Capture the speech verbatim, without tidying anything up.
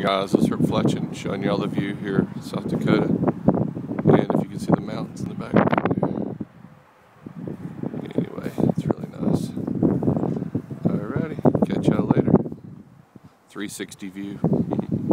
guys, this is reflection showing you all the view here in South Dakota. And if you can see the mountains in the background. Anyway, it's really nice. Alrighty, catch y'all later. three sixty view.